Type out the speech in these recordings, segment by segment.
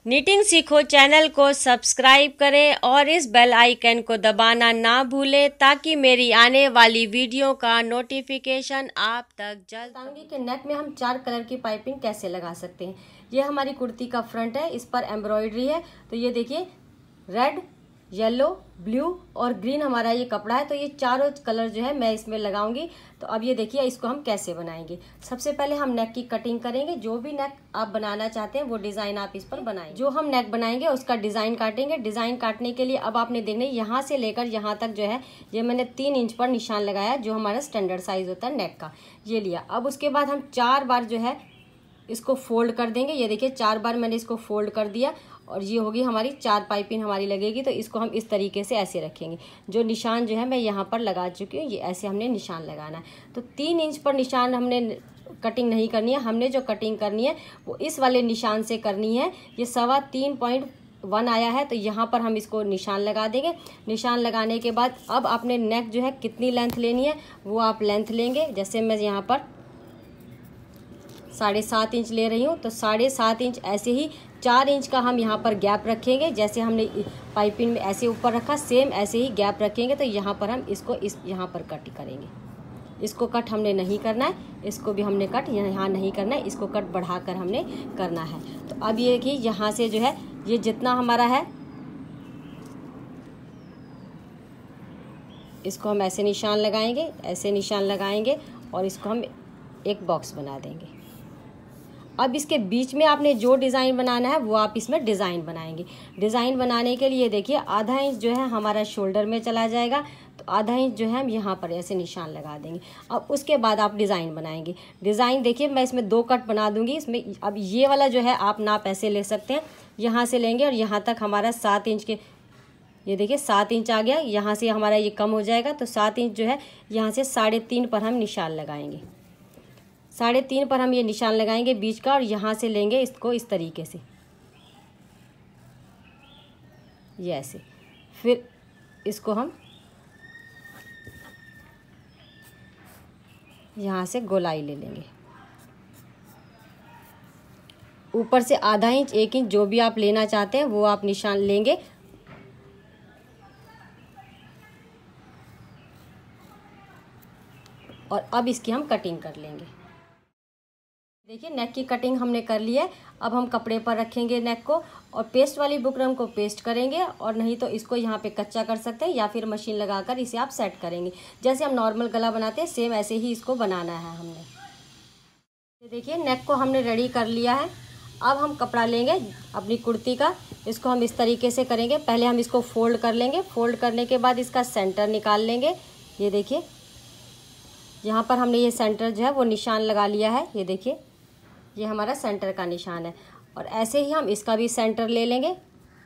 Knitting सीखो channel को subscribe करें और इस बेल आइकन को दबाना ना भूलें ताकि मेरी आने वाली वीडियो का नोटिफिकेशन आप तक जल्द बताऊंगी कि नेक में हम 4 कलर की पाइपिंग कैसे लगा सकते हैं। ये हमारी कुर्ती का फ्रंट है, इस पर एम्ब्रॉयडरी है। तो ये देखिए, रेड, येलो, ब्लू और ग्रीन हमारा ये कपड़ा है। तो ये चारों कलर जो है मैं इसमें लगाऊंगी। तो अब ये देखिए इसको हम कैसे बनाएंगे। सबसे पहले हम नेक की कटिंग करेंगे। जो भी नेक आप बनाना चाहते हैं वो डिज़ाइन आप इस पर बनाएंगे। जो हम नेक बनाएंगे उसका डिज़ाइन काटेंगे। डिज़ाइन काटने के लिए अब आपने देखना यहाँ से लेकर यहाँ तक जो है ये मैंने 3 इंच पर निशान लगाया, जो हमारा स्टैंडर्ड साइज होता है नेक का, ये लिया। अब उसके बाद हम 4 बार जो है इसको फोल्ड कर देंगे। ये देखिए 4 बार मैंने इसको फोल्ड कर दिया और ये होगी हमारी 4 पाइपिंग हमारी लगेगी। तो इसको हम इस तरीके से ऐसे रखेंगे। जो निशान जो है मैं यहाँ पर लगा चुकी हूँ, ये ऐसे हमने निशान लगाना है। तो 3 इंच पर निशान हमने कटिंग नहीं करनी है। हमने जो कटिंग करनी है वो इस वाले निशान से करनी है। ये 3.1 आया है, तो यहाँ पर हम इसको निशान लगा देंगे। निशान लगाने के बाद अब आपने नेक जो है कितनी लेंथ लेनी है वो आप लेंथ लेंगे। जैसे मैं यहाँ पर 7.5 इंच ले रही हूँ, तो 7.5 इंच ऐसे ही 4 इंच का हम यहाँ पर गैप रखेंगे। जैसे हमने पाइपिंग में ऐसे ऊपर रखा, सेम ऐसे ही गैप रखेंगे। तो यहाँ पर हम इसको यहाँ पर कट करेंगे। इसको कट हमने नहीं करना है, इसको भी हमने कट यहाँ नहीं करना है, इसको कट बढ़ाकर हमने करना है। तो अब ये कि यहाँ से जो है ये जितना हमारा है इसको हम ऐसे निशान लगाएंगे, ऐसे निशान लगाएंगे और इसको हम एक बॉक्स बना देंगे। अब इसके बीच में आपने जो डिज़ाइन बनाना है वो आप इसमें डिज़ाइन बनाएंगे। डिज़ाइन बनाने के लिए देखिए आधा इंच जो है हमारा शोल्डर में चला जाएगा, तो आधा इंच जो है हम यहाँ पर ऐसे निशान लगा देंगे। अब उसके बाद आप डिज़ाइन बनाएंगे। डिज़ाइन देखिए मैं इसमें 2 कट बना दूंगी। इसमें अब ये वाला जो है आप नाप ऐसे ले सकते हैं, यहाँ से लेंगे और यहाँ तक हमारा 7 इंच के, ये देखिए 7 इंच आ गया। यहाँ से हमारा ये कम हो जाएगा, तो 7 इंच जो है यहाँ से 3.5 पर हम निशान लगाएंगे। 3.5 पर हम ये निशान लगाएंगे बीच का, और यहाँ से लेंगे इसको इस तरीके से, ये ऐसे। फिर इसको हम यहाँ से गोलाई ले लेंगे। ऊपर से आधा इंच, 1 इंच जो भी आप लेना चाहते हैं वो आप निशान लेंगे। और अब इसकी हम कटिंग कर लेंगे। देखिए नेक की कटिंग हमने कर ली है। अब हम कपड़े पर रखेंगे नेक को और पेस्ट वाली बुकरम को पेस्ट करेंगे, और नहीं तो इसको यहाँ पे कच्चा कर सकते हैं या फिर मशीन लगाकर इसे आप सेट करेंगे। जैसे हम नॉर्मल गला बनाते हैं सेम ऐसे ही इसको बनाना है हमने। देखिए नेक को हमने रेडी कर लिया है। अब हम कपड़ा लेंगे अपनी कुर्ती का, इसको हम इस तरीके से करेंगे। पहले हम इसको फोल्ड कर लेंगे। फोल्ड करने के बाद इसका सेंटर निकाल लेंगे। ये देखिए यहाँ पर हमने ये सेंटर जो है वो निशान लगा लिया है। ये देखिए ये हमारा सेंटर का निशान है, और ऐसे ही हम इसका भी सेंटर ले लेंगे।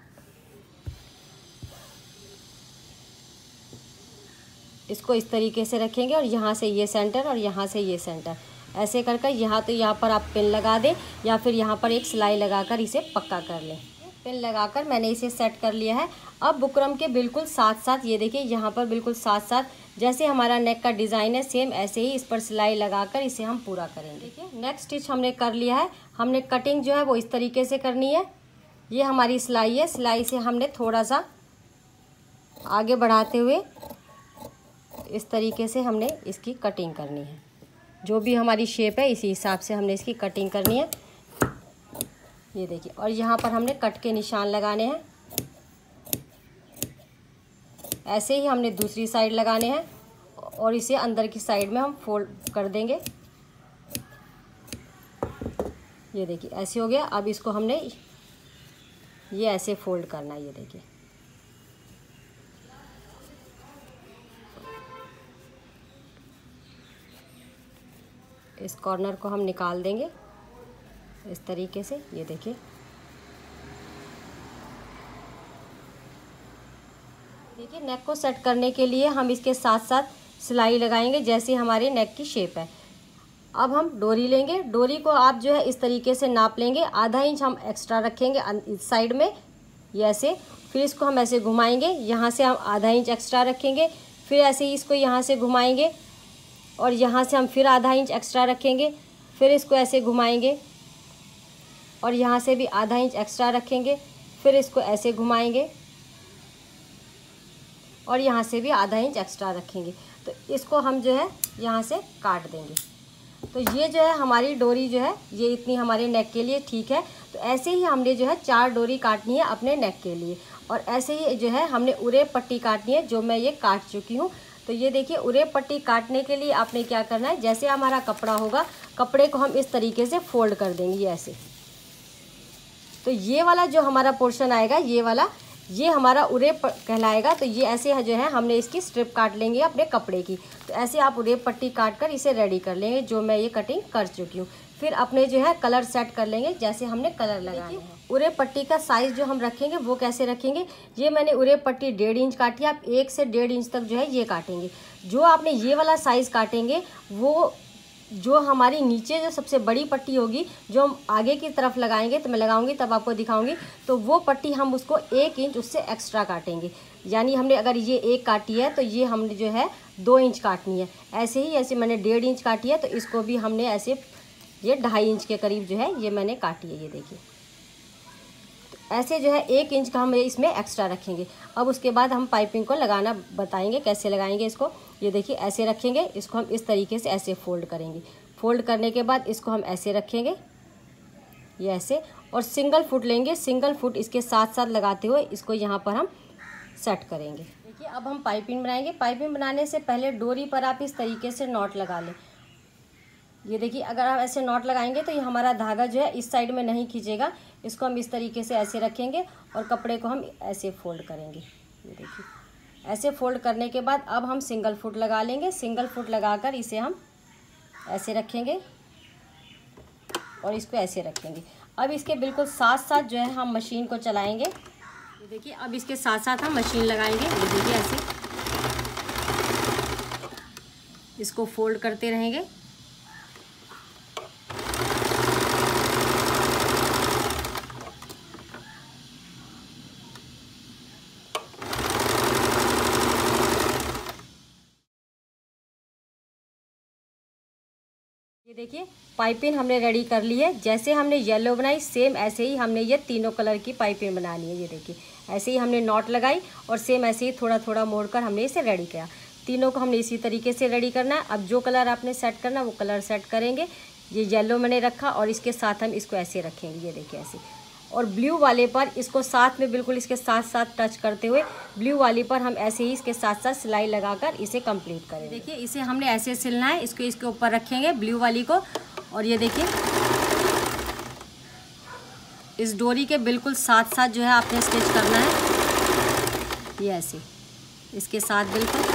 इसको इस तरीके से रखेंगे और यहाँ से ये सेंटर और यहाँ से ये सेंटर, ऐसे कर कर यहाँ पर आप पिन लगा दें या फिर यहाँ पर एक सिलाई लगाकर इसे पक्का कर लें। पिन लगाकर मैंने इसे सेट कर लिया है। अब बुकरम के बिल्कुल साथ साथ ये देखिए यहाँ पर बिल्कुल साथ साथ जैसे हमारा नेक का डिज़ाइन है सेम ऐसे ही इस पर सिलाई लगाकर इसे हम पूरा करेंगे। देखिए नेक स्टिच हमने कर लिया है। हमने कटिंग जो है वो इस तरीके से करनी है। ये हमारी सिलाई है। सिलाई से हमने थोड़ा सा आगे बढ़ाते हुए इस तरीके से हमने इसकी कटिंग करनी है। जो भी हमारी शेप है इसी हिसाब से हमने इसकी कटिंग करनी है। ये देखिए, और यहाँ पर हमने कट के निशान लगाने हैं। ऐसे ही हमने दूसरी साइड लगाने हैं और इसे अंदर की साइड में हम फोल्ड कर देंगे। ये देखिए ऐसे हो गया। अब इसको हमने ये ऐसे फोल्ड करना है। ये देखिए इस कॉर्नर को हम निकाल देंगे इस तरीके से। ये देखिए नेक को सेट करने के लिए हम इसके साथ साथ सिलाई लगाएंगे जैसे हमारे नेक की शेप है। अब हम डोरी लेंगे। डोरी को आप जो है इस तरीके से नाप लेंगे। आधा इंच हम एक्स्ट्रा रखेंगे इस साइड में, ये ऐसे। फिर इसको हम ऐसे घुमाएंगे, यहाँ से हम आधा इंच एक्स्ट्रा रखेंगे। फिर ऐसे ही इसको यहाँ से घुमाएंगे और यहाँ से हम फिर आधा इंच एक्स्ट्रा रखेंगे। फिर इसको ऐसे घुमाएंगे और यहाँ से भी आधा इंच एक्स्ट्रा रखेंगे। फिर इसको ऐसे घुमाएंगे और यहाँ से भी आधा इंच एक्स्ट्रा रखेंगे। तो इसको हम जो है यहाँ से काट देंगे। तो ये जो है हमारी डोरी जो है ये इतनी हमारे नेक के लिए ठीक है। तो ऐसे ही हमने जो है 4 डोरी काटनी है अपने नेक के लिए। और ऐसे ही जो है हमने उरेब पट्टी काटनी है, जो मैं ये काट चुकी हूँ। तो ये देखिए, उरेब पट्टी काटने के लिए आपने क्या करना है, जैसे हमारा कपड़ा होगा, कपड़े को हम इस तरीके से फोल्ड कर देंगे ऐसे। तो ये वाला जो हमारा पोर्शन आएगा, ये वाला, ये हमारा उरेब कहलाएगा। तो ये ऐसे जो है हमने इसकी स्ट्रिप काट लेंगे अपने कपड़े की। तो ऐसे आप उरेब पट्टी काट कर इसे रेडी कर लेंगे, जो मैं ये कटिंग कर चुकी हूँ। फिर अपने जो है कलर सेट कर लेंगे, जैसे हमने कलर लगाए हैं। उरेब पट्टी का साइज़ जो हम रखेंगे वो कैसे रखेंगे, ये मैंने उरेब पट्टी 1.5 इंच काटी है। आप 1 से 1.5 इंच तक जो है ये काटेंगे। जो आपने ये वाला साइज़ काटेंगे, वो जो हमारी नीचे जो सबसे बड़ी पट्टी होगी, जो हम आगे की तरफ लगाएंगे, तो मैं लगाऊंगी तब आपको दिखाऊंगी, तो वो पट्टी हम उसको 1 इंच उससे एक्स्ट्रा काटेंगे। यानी हमने अगर ये 1 काटी है तो ये हमने जो है 2 इंच काटनी है। ऐसे ही ऐसे मैंने 1.5 इंच काटी है, तो इसको भी हमने ऐसे ये 2.5 इंच के करीब जो है ये मैंने काटी है। ये देखिए, तो ऐसे जो है 1 इंच का हम इसमें एक्स्ट्रा रखेंगे। अब उसके बाद हम पाइपिंग को लगाना बताएंगे, कैसे लगाएंगे इसको। ये देखिए, ऐसे रखेंगे, इसको हम इस तरीके से ऐसे फोल्ड करेंगे। फोल्ड करने के बाद इसको हम ऐसे रखेंगे, ये ऐसे, और सिंगल फुट लेंगे। सिंगल फुट इसके साथ साथ लगाते हुए इसको यहाँ पर हम सेट करेंगे। देखिए, अब हम पाइपिंग बनाएंगे। पाइपिंग बनाने से पहले डोरी पर आप इस तरीके से नॉट लगा लें। ये देखिए, अगर आप ऐसे नॉट लगाएंगे तो ये हमारा धागा जो है इस साइड में नहीं खींचेगा। इसको हम इस तरीके से ऐसे रखेंगे और कपड़े को हम ऐसे फोल्ड करेंगे। ये देखिए, ऐसे फोल्ड करने के बाद अब हम सिंगल फुट लगा लेंगे। सिंगल फुट लगाकर इसे हम ऐसे रखेंगे और इसको ऐसे रखेंगे। अब इसके बिल्कुल साथ साथ जो है हम मशीन को चलाएंगे। ये देखिए, अब इसके साथ साथ हम मशीन लगाएंगे। ये देखिए, ऐसे इसको फोल्ड करते रहेंगे। ये देखिए, पाइपिंग हमने रेडी कर ली है। जैसे हमने येलो बनाई, सेम ऐसे ही हमने ये तीनों कलर की पाइपिंग बनानी है। ये देखिए, ऐसे ही हमने नॉट लगाई और सेम ऐसे ही थोड़ा थोड़ा मोड़कर हमने इसे रेडी किया। तीनों को हमने इसी तरीके से रेडी करना है। अब जो कलर आपने सेट करना है वो कलर सेट करेंगे। ये येलो मैंने रखा और इसके साथ हम इसको ऐसे रखेंगे। ये देखिए, ऐसे, और ब्लू वाले पर इसको साथ में बिल्कुल इसके साथ साथ टच करते हुए ब्लू वाली पर हम ऐसे ही इसके साथ साथ सिलाई लगाकर इसे कंप्लीट करें। देखिए, इसे हमने ऐसे सिलना है। इसको इसके ऊपर रखेंगे ब्लू वाली को, और ये देखिए, इस डोरी के बिल्कुल साथ साथ जो है आपने स्टिच करना है। ये ऐसे इसके साथ बिल्कुल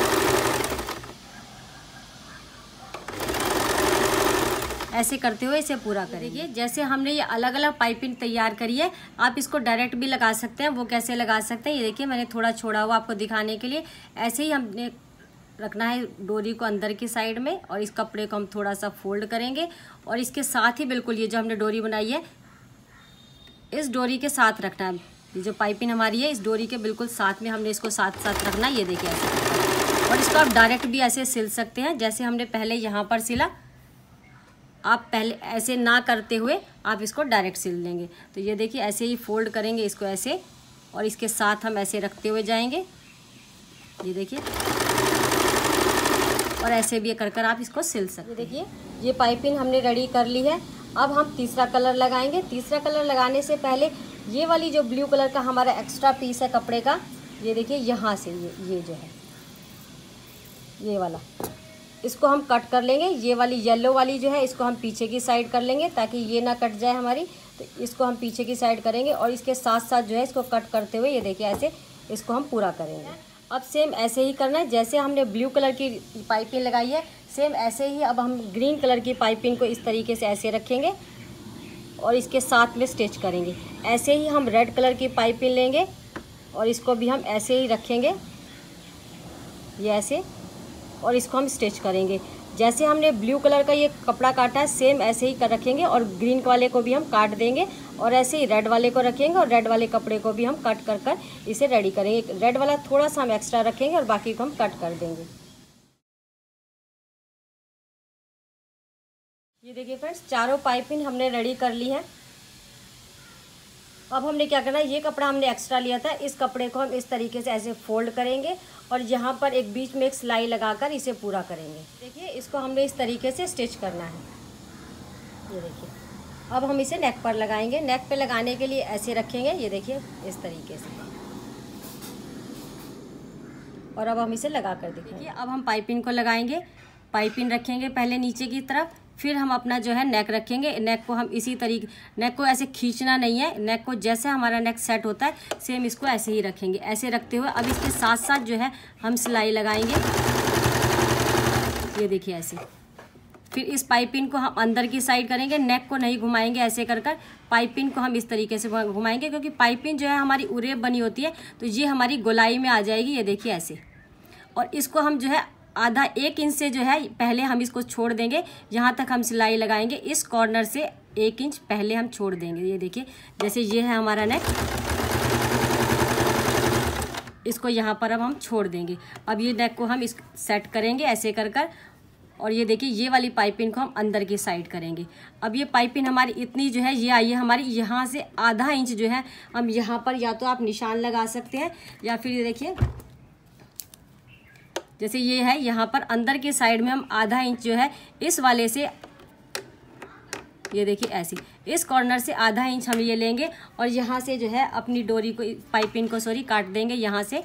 ऐसे करते हुए इसे पूरा करेंगे। जैसे हमने ये अलग अलग पाइपिंग तैयार करी है, आप इसको डायरेक्ट भी लगा सकते हैं। वो कैसे लगा सकते हैं, ये देखिए, मैंने थोड़ा छोड़ा हुआ आपको दिखाने के लिए। ऐसे ही हमने रखना है डोरी को अंदर की साइड में, और इस कपड़े को हम थोड़ा सा फोल्ड करेंगे और इसके साथ ही बिल्कुल ये जो हमने डोरी बनाई है, इस डोरी के साथ रखना है। ये जो पाइपिंग हमारी है, इस डोरी के बिल्कुल साथ में हमने इसको साथ साथ रखना है। ये देखिए, ऐसे, और इसको आप डायरेक्ट भी ऐसे सिल सकते हैं, जैसे हमने पहले यहाँ पर सिला। आप पहले ऐसे ना करते हुए आप इसको डायरेक्ट सिल लेंगे। तो ये देखिए, ऐसे ही फोल्ड करेंगे इसको ऐसे, और इसके साथ हम ऐसे रखते हुए जाएंगे। ये देखिए, और ऐसे भी कर कर आप इसको सिल सकते हैं। ये देखिए, ये पाइपिंग हमने रेडी कर ली है। अब हम तीसरा कलर लगाएंगे। तीसरा कलर लगाने से पहले ये वाली जो ब्लू कलर का हमारा एक्स्ट्रा पीस है कपड़े का, ये देखिए, यहाँ से ये जो है ये वाला, इसको हम कट कर लेंगे। ये वाली येलो वाली जो है, इसको हम पीछे की साइड कर लेंगे ताकि ये ना कट जाए हमारी। तो इसको हम पीछे की साइड करेंगे और इसके साथ साथ जो है इसको कट करते हुए, ये देखिए, ऐसे इसको हम पूरा करेंगे। अब सेम ऐसे ही करना है, जैसे हमने ब्लू कलर की पाइपिंग लगाई है, सेम ऐसे ही अब हम ग्रीन कलर की पाइपिंग को इस तरीके से ऐसे रखेंगे और इसके साथ में स्टिच करेंगे। ऐसे ही हम रेड कलर की पाइपिंग लेंगे और इसको भी हम ऐसे ही रखेंगे, ये ऐसे, और इसको हम स्टिच करेंगे। जैसे हमने ब्लू कलर का ये कपड़ा काटा है, सेम ऐसे ही कर रखेंगे, और ग्रीन वाले को भी हम काट देंगे, और ऐसे ही रेड वाले को रखेंगे, और रेड वाले कपड़े को भी हम कट कर कर इसे रेडी करेंगे। रेड वाला थोड़ा सा हम एक्स्ट्रा रखेंगे और बाकी को हम कट कर देंगे। ये देखिए फ्रेंड्स, चारों पाइपिंग हमने रेडी कर ली है। अब हमने क्या करना है, ये कपड़ा हमने एक्स्ट्रा लिया था, इस कपड़े को हम इस तरीके से ऐसे फोल्ड करेंगे और यहाँ पर एक बीच में एक सिलाई लगाकर इसे पूरा करेंगे। देखिए इसको हमने इस तरीके से स्टिच करना है। ये देखिए अब हम इसे नेक पर लगाएंगे। नेक पे लगाने के लिए ऐसे रखेंगे, ये देखिए इस तरीके से, और अब हम इसे लगा कर देखिए। अब हम पाइपिंग को लगाएंगे। पाइपिंग रखेंगे पहले नीचे की तरफ, फिर हम अपना जो है नेक रखेंगे। नेक को हम इसी तरीके, नेक को ऐसे खींचना नहीं है, नेक को जैसे हमारा नेक सेट होता है सेम इसको ऐसे ही रखेंगे। ऐसे रखते हुए अब इसके साथ साथ जो है हम सिलाई लगाएंगे, ये देखिए ऐसे। फिर इस पाइपिंग को हम अंदर की साइड करेंगे, नेक को नहीं घुमाएंगे, ऐसे कर कर पाइपिंग को हम इस तरीके से घुमाएंगे, क्योंकि पाइपिंग जो है हमारी उरेब बनी होती है तो ये हमारी गोलाई में आ जाएगी, ये देखिए ऐसे। और इसको हम जो है आधा 1 इंच से जो है पहले हम इसको छोड़ देंगे, यहाँ तक हम सिलाई लगाएंगे। इस कॉर्नर से 1 इंच पहले हम छोड़ देंगे, ये देखिए जैसे ये है हमारा नेक, इसको यहाँ पर अब हम छोड़ देंगे। अब ये नेक को हम इस सेट करेंगे ऐसे कर कर, और ये देखिए ये वाली पाइपिंग को हम अंदर की साइड kरेंगे। अब ये पाइपिंग हमारी इतनी जो है ये आई है हमारी, यहाँ से आधा इंच जो है हम यहाँ पर या तो आप निशान लगा सकते हैं, या फिर ये देखिए जैसे ये है यहाँ पर अंदर की साइड में हम आधा इंच जो है इस वाले से, ये देखिए ऐसे इस कॉर्नर से आधा इंच हम ये लेंगे और यहाँ से जो है अपनी डोरी को, पाइपिंग को सॉरी काट देंगे यहाँ से,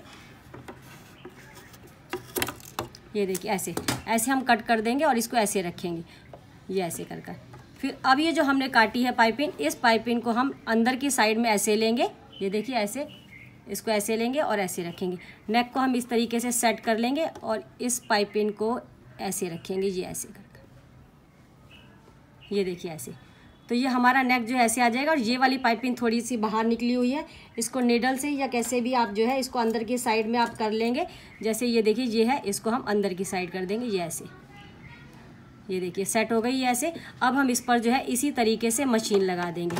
ये देखिए ऐसे ऐसे हम कट कर देंगे और इसको ऐसे रखेंगे, ये ऐसे कर कर। फिर अब ये जो हमने काटी है पाइपिंग, इस पाइपिंग को हम अंदर की साइड में ऐसे लेंगे, ये देखिए ऐसे, इसको ऐसे लेंगे और ऐसे रखेंगे। नेक को हम इस तरीके से सेट कर लेंगे और इस पाइपिंग को ऐसे रखेंगे, ये ऐसे कर कर, ये देखिए ऐसे। तो ये हमारा नेक जो है ऐसे आ जाएगा। और ये वाली पाइपिंग थोड़ी सी बाहर निकली हुई है, इसको नीडल से या कैसे भी आप जो है इसको अंदर की साइड में आप कर लेंगे। जैसे ये देखिए ये है, इसको हम अंदर की साइड कर देंगे, ये ऐसे, ये देखिए सेट हो गई ये ऐसे। अब हम इस पर जो है इसी तरीके से मशीन लगा देंगे।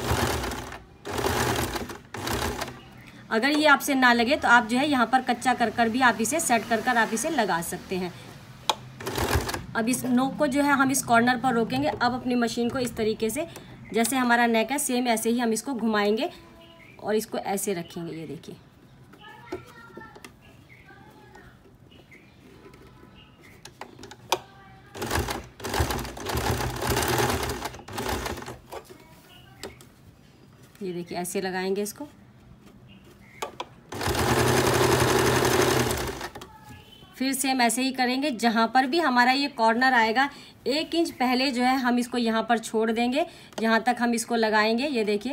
अगर ये आपसे ना लगे तो आप जो है यहाँ पर कच्चा कर कर भी आप इसे सेट कर कर आप इसे लगा सकते हैं। अब इस नोक को जो है हम इस कॉर्नर पर रोकेंगे। अब अपनी मशीन को इस तरीके से, जैसे हमारा नेक है सेम ऐसे ही हम इसको घुमाएंगे और इसको ऐसे रखेंगे, ये देखिए। ये देखिए ऐसे लगाएंगे इसको। फिर सेम ऐसे ही करेंगे, जहाँ पर भी हमारा ये कॉर्नर आएगा 1 इंच पहले जो है हम इसको यहाँ पर छोड़ देंगे, यहाँ तक हम इसको लगाएंगे, ये देखिए।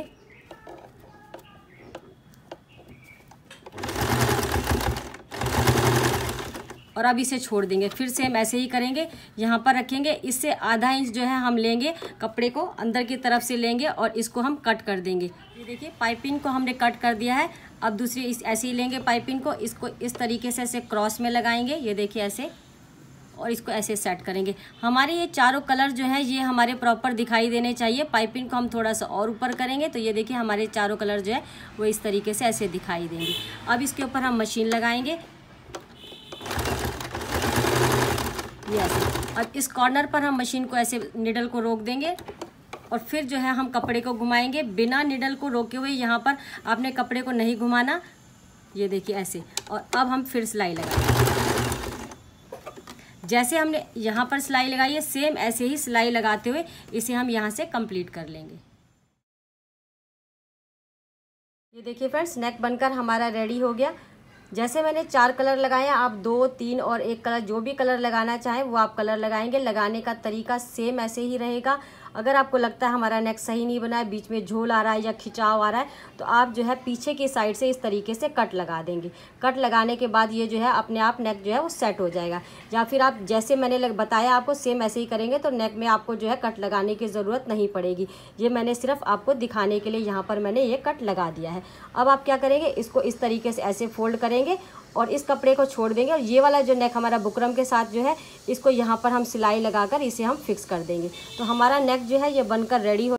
और अब इसे छोड़ देंगे। फिर सेम ऐसे ही करेंगे, यहाँ पर रखेंगे, इससे आधा इंच जो है हम लेंगे, कपड़े को अंदर की तरफ से लेंगे और इसको हम कट कर देंगे। ये देखिए पाइपिंग को हमने कट कर दिया है। अब दूसरी इस ऐसे ही लेंगे पाइपिंग को, इसको इस तरीके से ऐसे क्रॉस में लगाएंगे, ये देखिए ऐसे, और इसको ऐसे सेट करेंगे। हमारे ये चारों कलर जो है ये हमारे प्रॉपर दिखाई देने चाहिए। पाइपिंग को हम थोड़ा सा और ऊपर करेंगे तो ये देखिए हमारे चारों कलर जो है वो इस तरीके से ऐसे दिखाई देंगे। अब इसके ऊपर हम मशीन लगाएंगे, ये ऐसे। अब इस कॉर्नर पर हम मशीन को ऐसे निडल को रोक देंगे और फिर जो है हम कपड़े को घुमाएंगे बिना निडल को रोके हुए। यहाँ पर आपने कपड़े को नहीं घुमाना, ये देखिए ऐसे। और अब हम फिर सिलाई लगाएंगे, जैसे हमने यहाँ पर सिलाई लगाई है सेम ऐसे ही सिलाई लगाते हुए इसे हम यहाँ से कंप्लीट कर लेंगे। ये देखिए फ्रेंड्स, नेक बनकर हमारा रेडी हो गया। जैसे मैंने 4 कलर लगाए हैं, आप 2, 3 और 1 कलर, जो भी कलर लगाना चाहें वो आप कलर लगाएंगे। लगाने का तरीका सेम ऐसे ही रहेगा। अगर आपको लगता है हमारा नेक सही नहीं बना है, बीच में झोल आ रहा है या खिंचाव आ रहा है, तो आप जो है पीछे की साइड से इस तरीके से कट लगा देंगे। कट लगाने के बाद ये जो है अपने आप नेक जो है वो सेट हो जाएगा। या फिर आप जैसे मैंने बताया आपको सेम ऐसे ही करेंगे तो नेक में आपको जो है कट लगाने की ज़रूरत नहीं पड़ेगी। ये मैंने सिर्फ आपको दिखाने के लिए यहाँ पर मैंने ये कट लगा दिया है। अब आप क्या करेंगे, इसको इस तरीके से ऐसे फोल्ड करेंगे और इस कपड़े को छोड़ देंगे। और ये वाला जो नेक हमारा बुकरम के साथ जो है, इसको यहाँ पर हम सिलाई लगाकर इसे हम फिक्स कर देंगे। तो हमारा नेक जो है ये बनकर रेडी हो